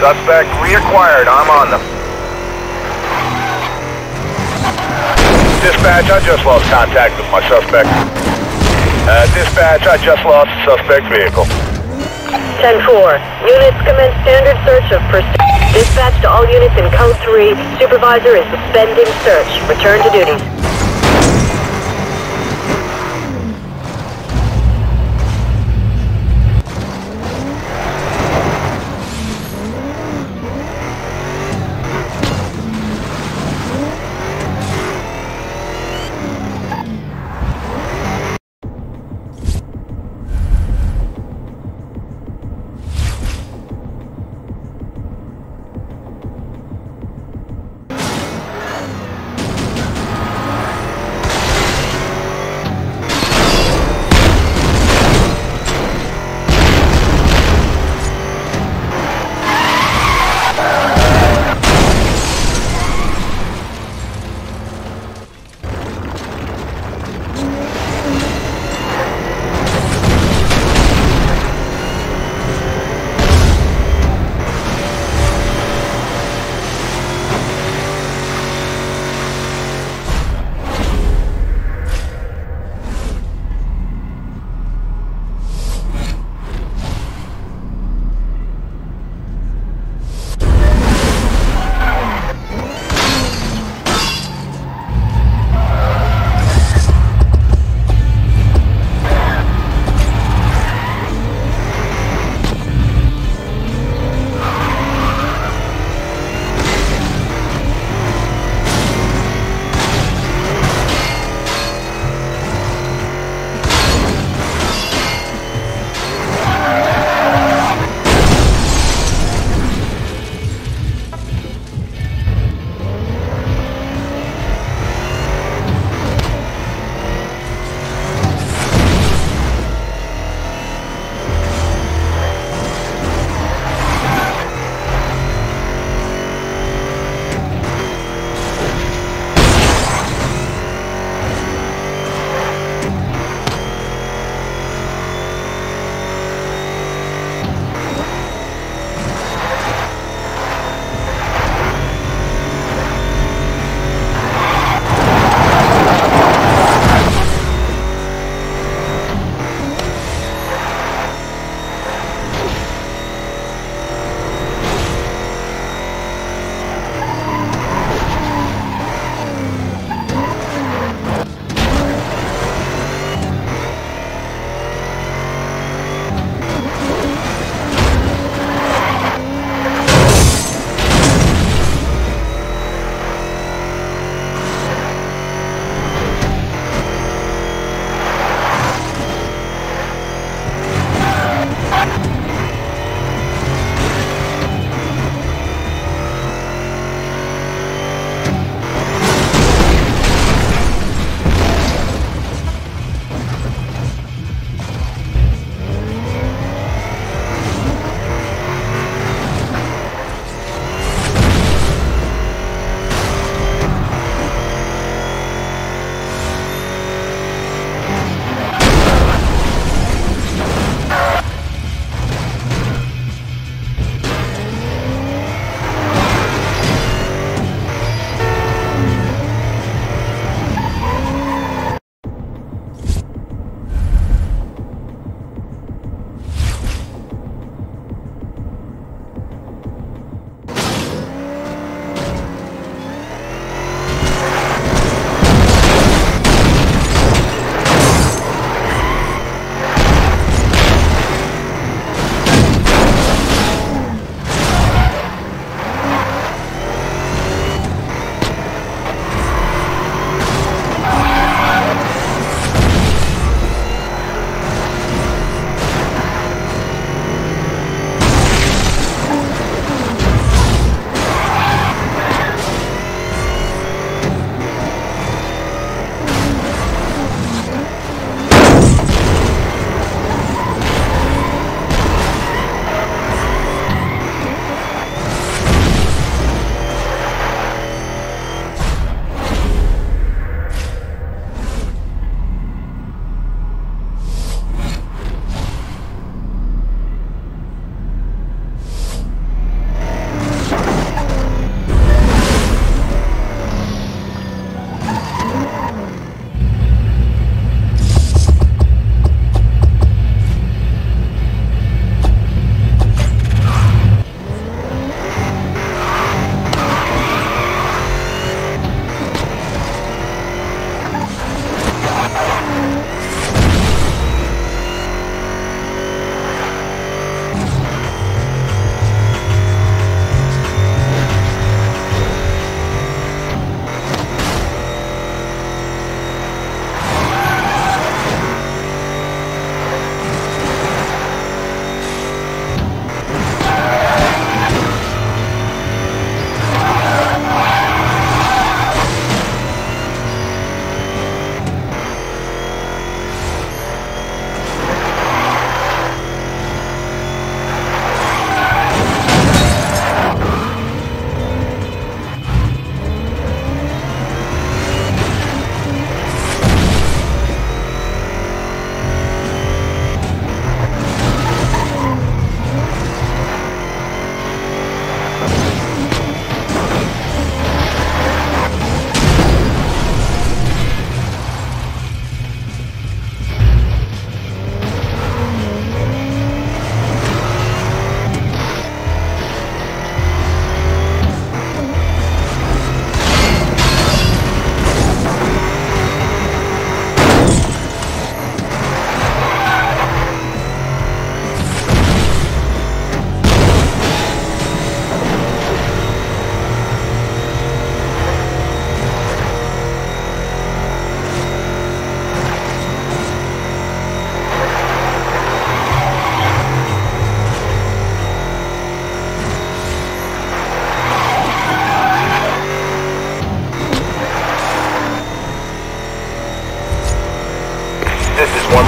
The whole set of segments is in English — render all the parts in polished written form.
Suspect reacquired. I'm on them. Dispatch, I just lost contact with my suspect. Dispatch, I just lost the suspect vehicle. 10-4. Units commence standard search of pursuit. Dispatch to all units in Code 3. Supervisor is suspending search. Return to duties.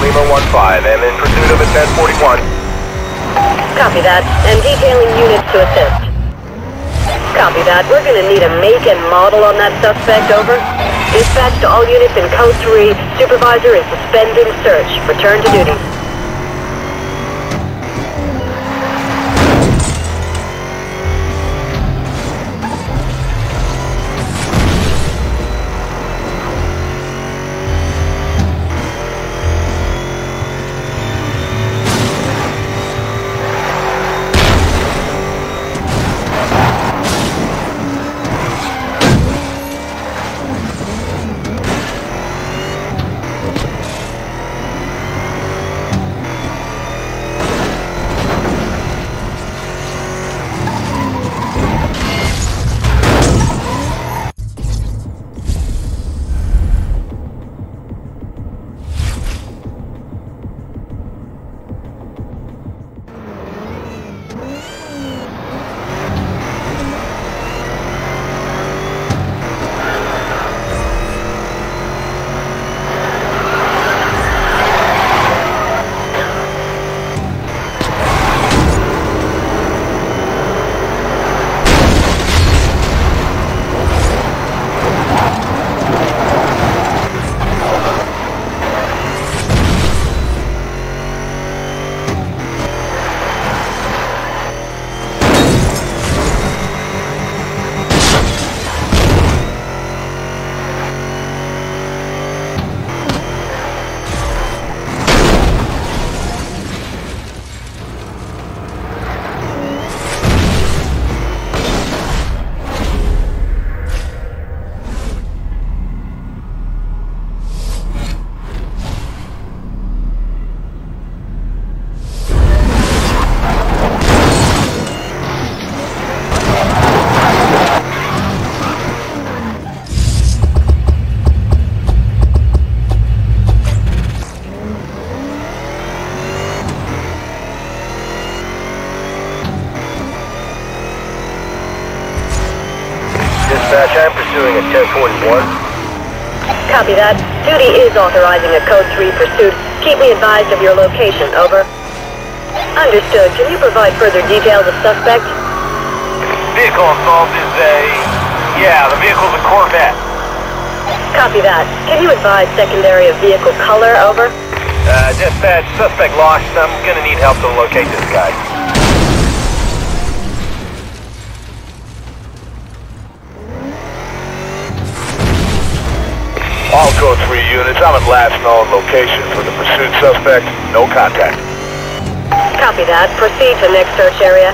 Lima 1-5. I'm in pursuit of a 1041. Copy that, and detailing units to assist. Copy that. We're gonna need a make and model on that suspect, over. Dispatch to all units in Code 3. Supervisor is suspending search. Return to duty. Dispatch, I'm pursuing a 1041. Copy that. Duty is authorizing a Code 3 pursuit. Keep me advised of your location, over. Understood. Can you provide further details of suspect? Vehicle involved is the vehicle's a Corvette. Copy that. Can you advise secondary of vehicle color, over? Dispatch, suspect lost. I'm gonna need help to locate this guy. All Code 3 units, I'm at last known location for the pursued suspect. No contact. Copy that. Proceed to next search area.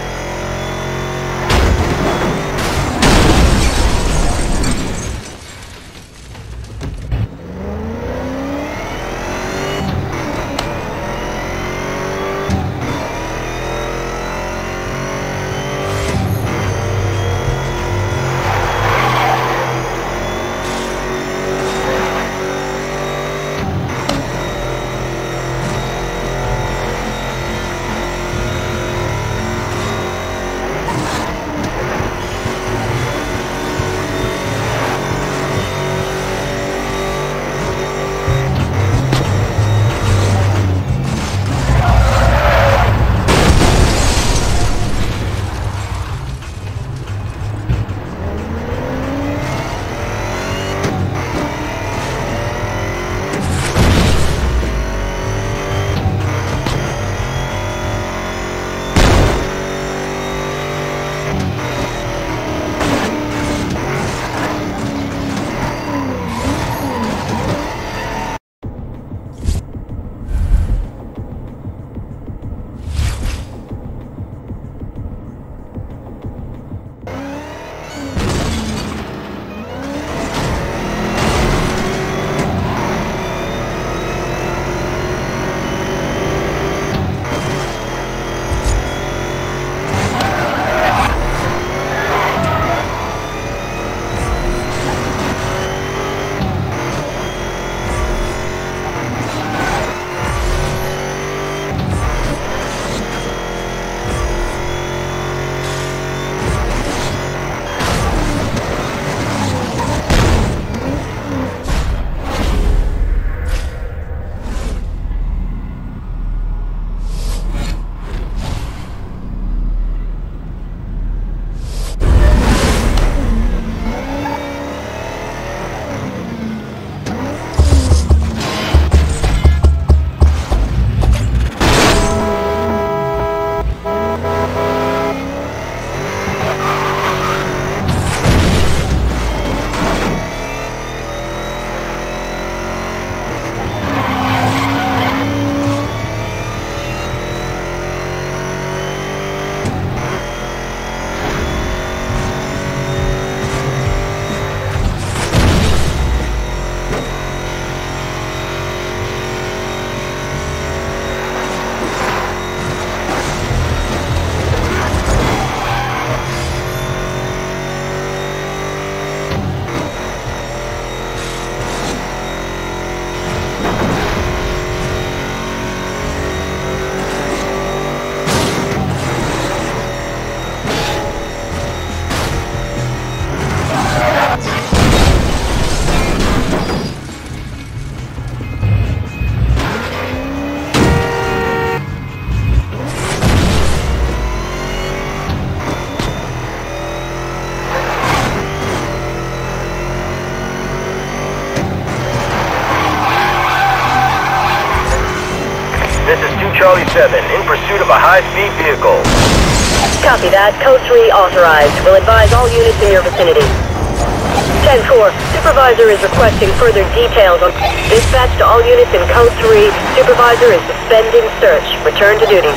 Charlie 7, in pursuit of a high-speed vehicle. Copy that. Code 3 authorized. Will advise all units in your vicinity. 10-4, Supervisor is requesting further details on... Dispatch to all units in Code 3. Supervisor is suspending search. Return to duty.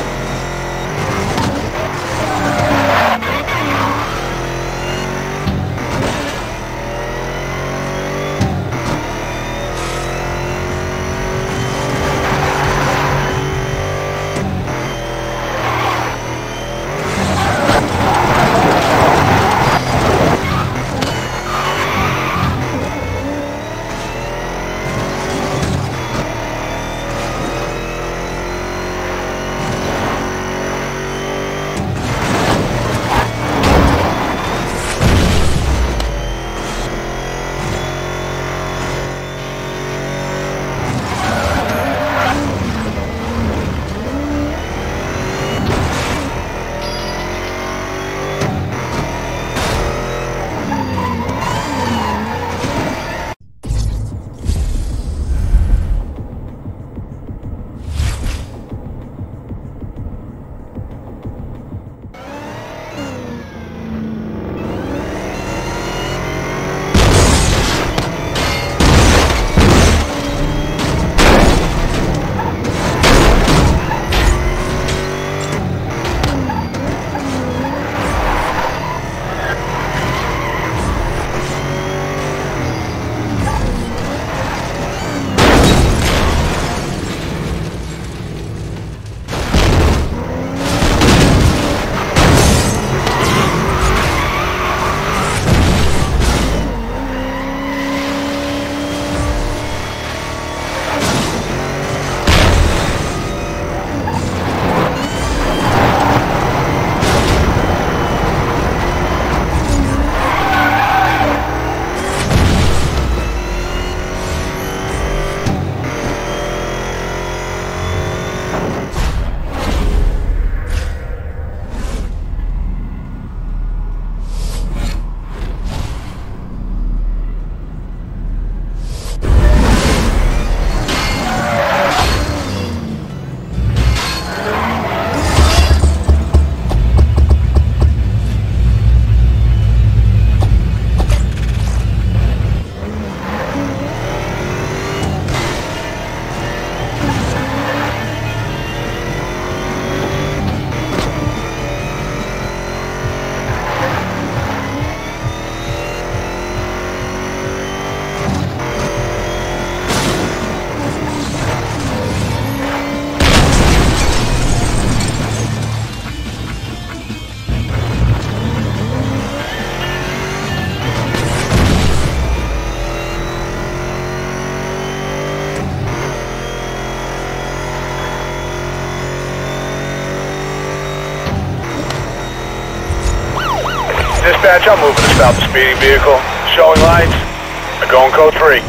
Dispatch, I'm moving to stop the speeding vehicle. Showing lights. I'm going Code 3.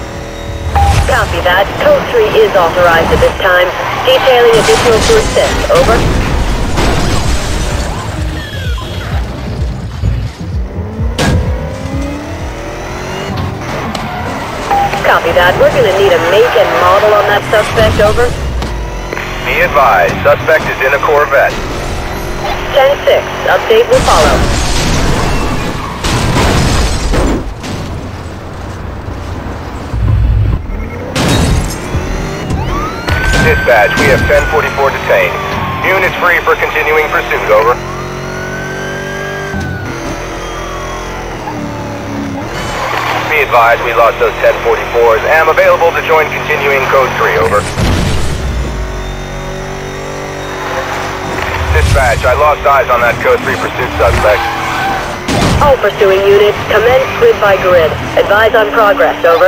Copy that. Code 3 is authorized at this time. Detailing additional to assist. Over. Copy that. We're going to need a make and model on that suspect. Over. Be advised, suspect is in a Corvette. 10-6. Update will follow. Dispatch, we have 1044 detained. Units free for continuing pursuit, over. Be advised, we lost those 1044s. Am available to join continuing Code 3, over. Dispatch, I lost eyes on that Code 3 pursuit suspect. All pursuing units, commence grid by grid. Advise on progress, over.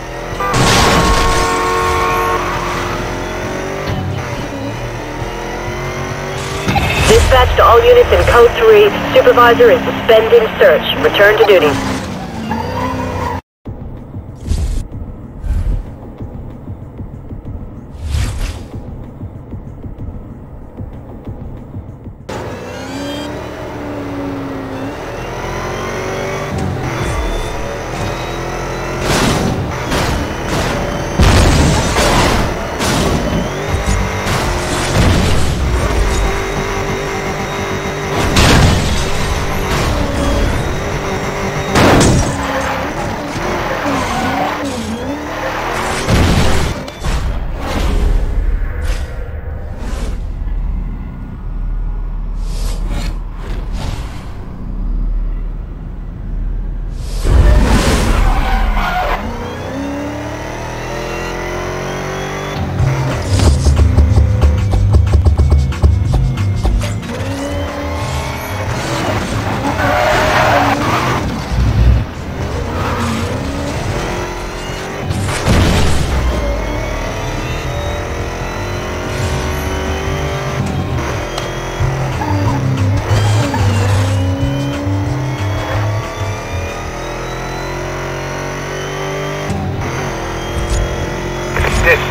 Dispatch to all units in Code 3. Supervisor is suspending search. Return to duty.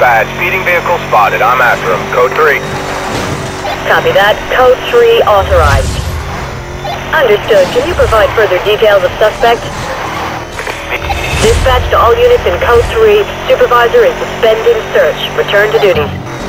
dispatch. Speeding vehicle spotted. I'm after him. Code 3. Copy that. Code 3 authorized. Understood. Can you provide further details of suspect? Dispatch to all units in Code 3. Supervisor is suspending search. Return to duty.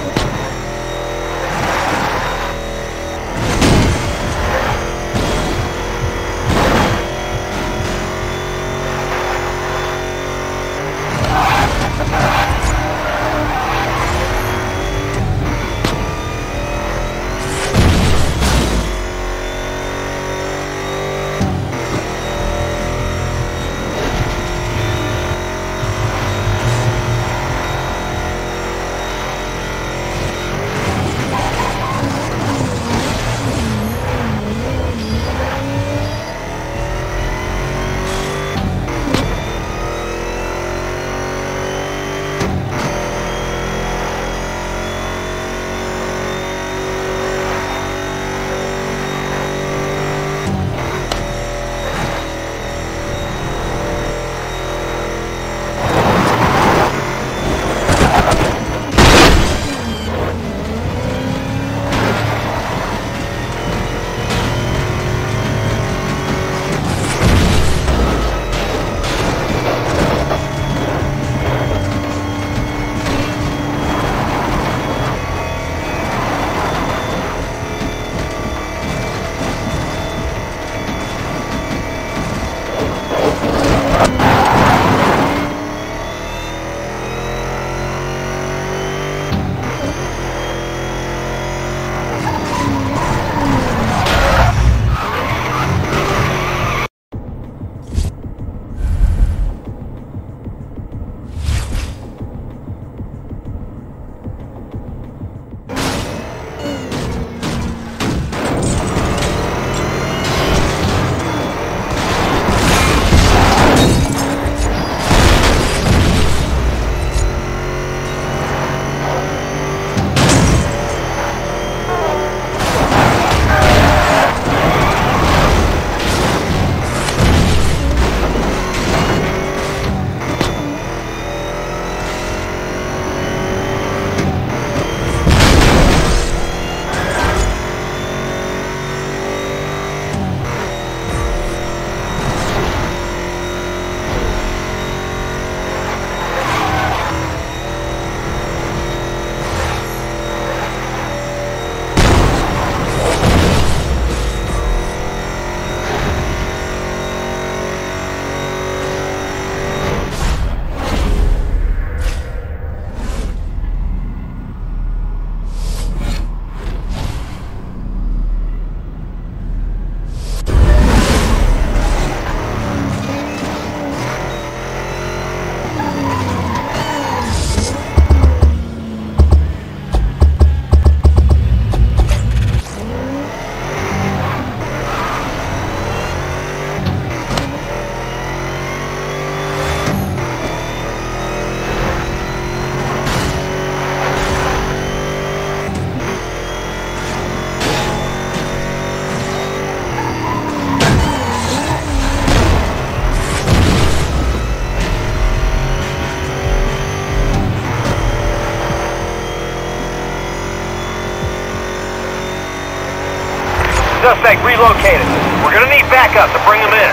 Suspect relocated. We're gonna need backup to bring him in.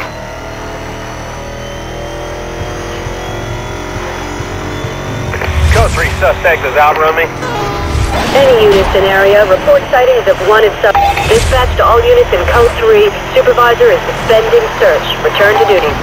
Code 3 suspect is outrun me. Any units in area, report sightings of wanted suspect. Dispatch to all units in Code 3. Supervisor is suspending search. Return to duty.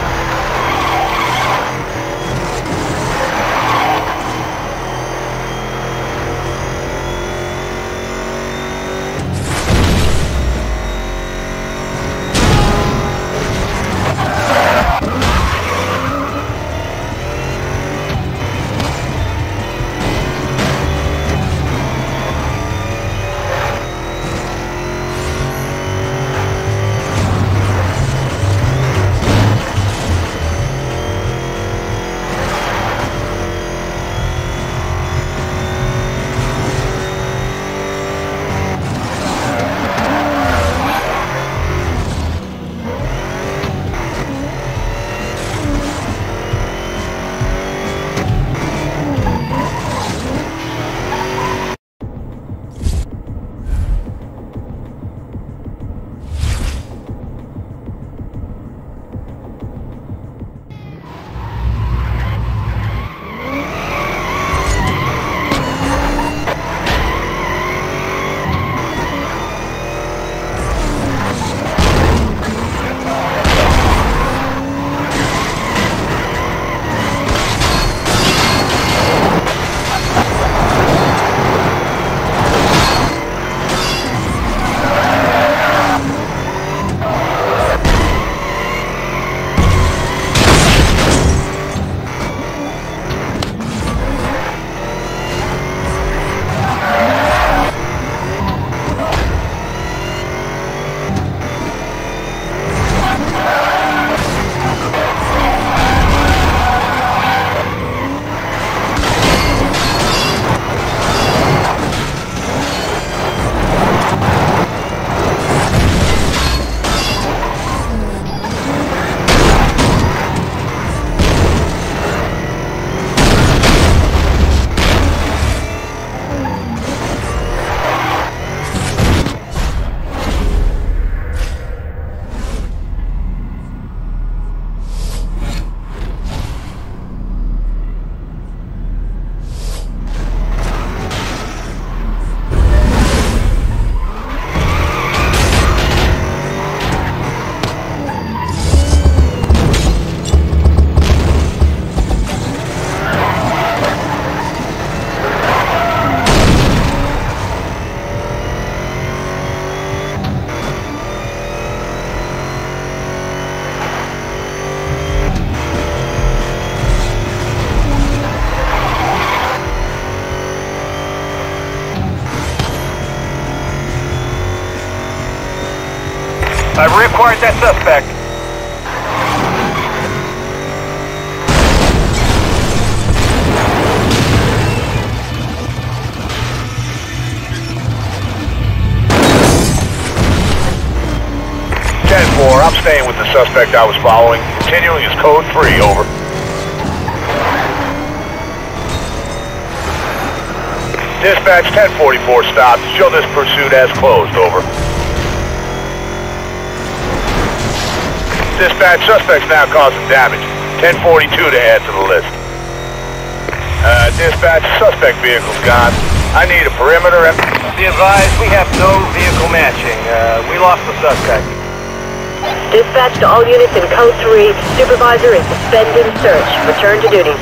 I've reacquired that suspect. I'm staying with the suspect I was following. Continuing is code 3, over. Dispatch 1044 stopped. Show this pursuit as closed, over. Dispatch, suspect's now causing damage. 1042 to add to the list. Dispatch, suspect vehicle's gone. I need a perimeter and... Be advised, we have no vehicle matching. We lost the suspect. Dispatch to all units in Code 3. Supervisor is suspending search. Return to duty.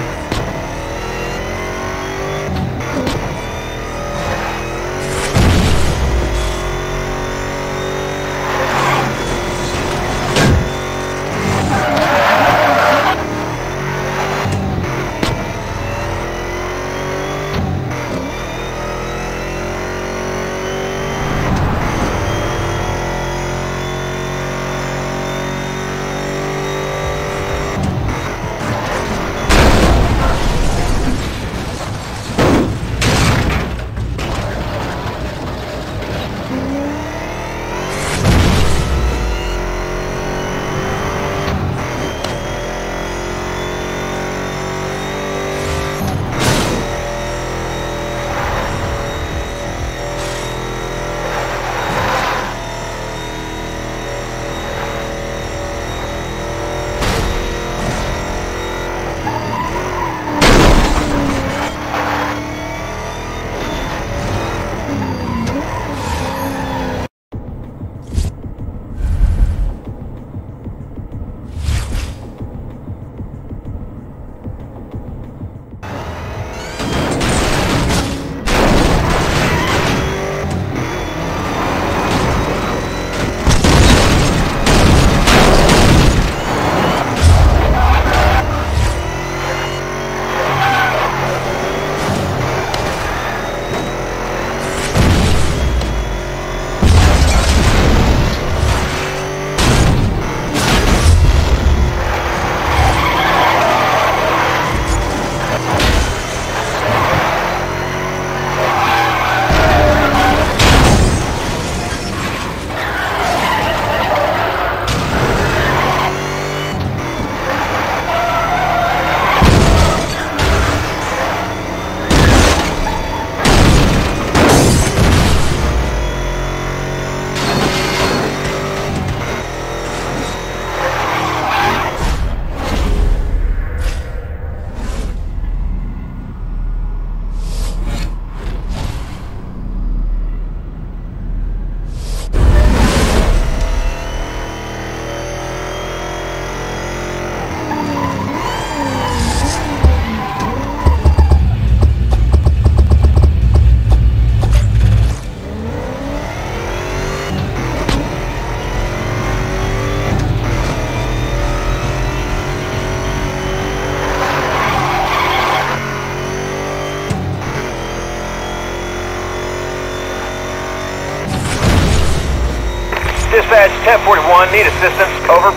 Dispatch 1041, need assistance, over.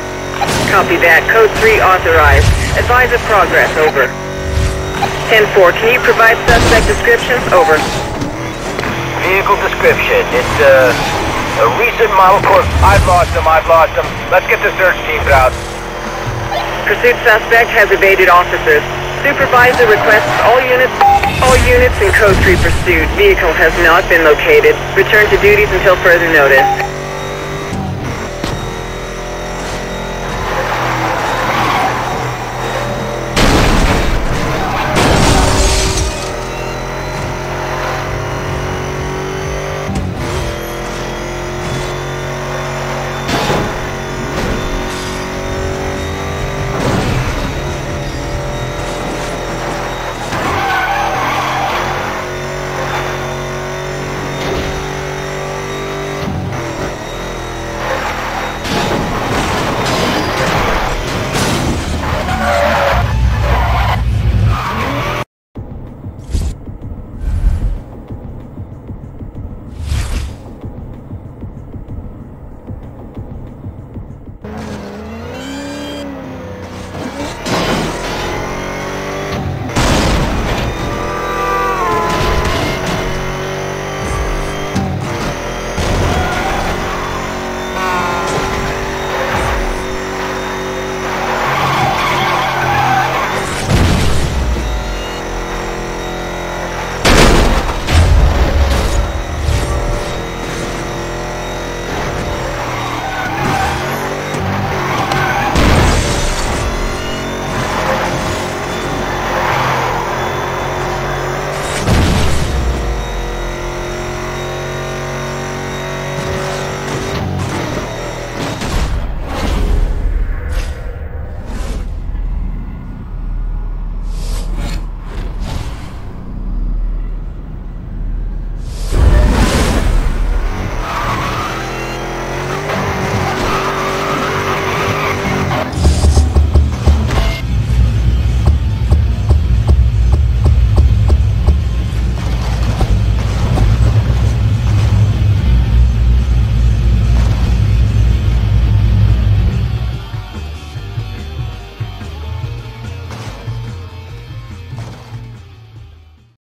Copy that. Code 3 authorized. Advise of progress, over. 10-4, can you provide suspect description? Over. Vehicle description. It's a recent model Corvette. I've lost him. Let's get the search teams out. Pursued suspect has evaded officers. Supervisor requests all units in Code 3 pursued. Vehicle has not been located. Return to duties until further notice.